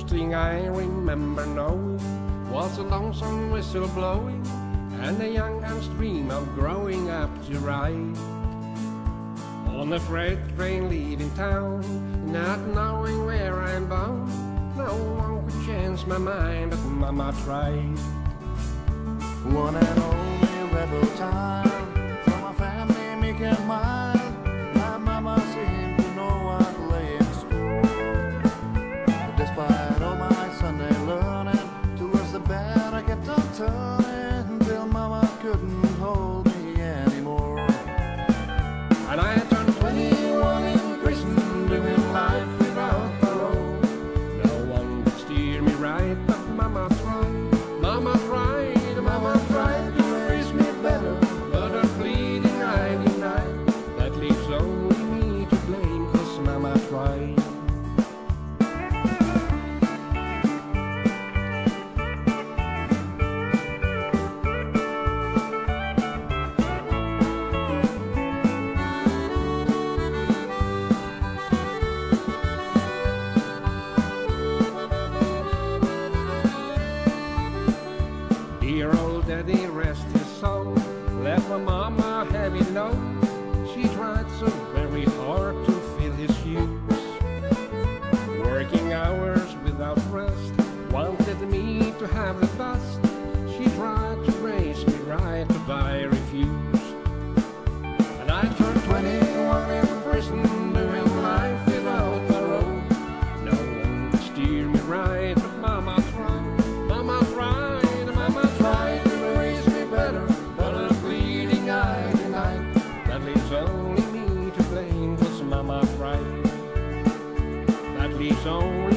first thing I remember knowing was a lonesome whistle blowing and a young man's dream of growing up to ride on a freight train leaving town, not knowing where I'm bound. No one could change my mind, but Mama tried. One and only rebel child from a family meek and mild. My mama seemed to know what lay in store. But despite all my Sunday learning, towards the bed I kept on turning till Mama couldn't hold me anymore. And I turned 21 in prison, doing life without parole. No one could steer me right, but Mama tried. Mama tried, Mama tried to raise me better, but her pleading I denied. That leaves only me to blame, 'cause Mama tried. Dear old daddy, rest his soul, let my mama have it low. She tried so very hard to fill his shoes, working hours without rest, wanted me to have the best. She tried to raise me right, but I refused. And I turned 21 in prison, doing life without parole. No one could steer me right, but Mama tried. Mama tried. Mama tried to raise me better, but her pleading I denied. That leaves only me to blame, 'cause Mama tried. That leaves only